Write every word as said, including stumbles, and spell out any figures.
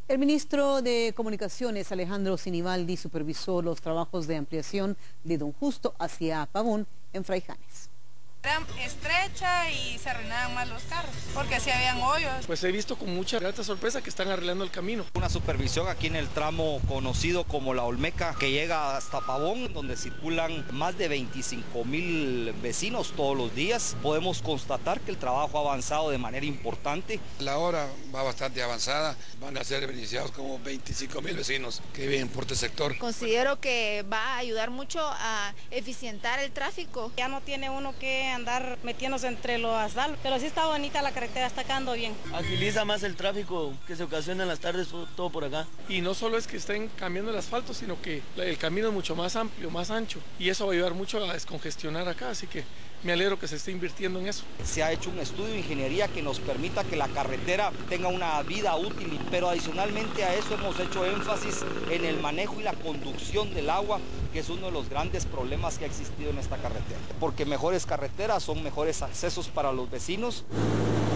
El ministro de Comunicaciones, Alejandro Sinibaldi, supervisó los trabajos de ampliación de Don Justo hacia Pavón en Fraijanes. Era estrecha y se arruinaban más los carros, porque así habían hoyos. Pues he visto con mucha grata sorpresa que están arreglando el camino. Una supervisión aquí en el tramo conocido como La Olmeca, que llega hasta Pavón, donde circulan más de veinticinco mil vecinos todos los días. Podemos constatar que el trabajo ha avanzado de manera importante. La obra va bastante avanzada, van a ser beneficiados como veinticinco mil vecinos que viven por este sector. Considero que va a ayudar mucho a eficientar el tráfico. Ya no tiene uno que andar metiéndose entre los asfaltos, pero sí está bonita la carretera, está quedando bien. Agiliza más el tráfico que se ocasiona en las tardes, todo por acá. Y no solo es que estén cambiando el asfalto, sino que el camino es mucho más amplio, más ancho, y eso va a ayudar mucho a descongestionar acá, así que me alegro que se esté invirtiendo en eso. Se ha hecho un estudio de ingeniería que nos permita que la carretera tenga una vida útil, pero adicionalmente a eso hemos hecho énfasis en el manejo y la conducción del agua, que es uno de los grandes problemas que ha existido en esta carretera, porque mejores carreteras son mejores accesos para los vecinos.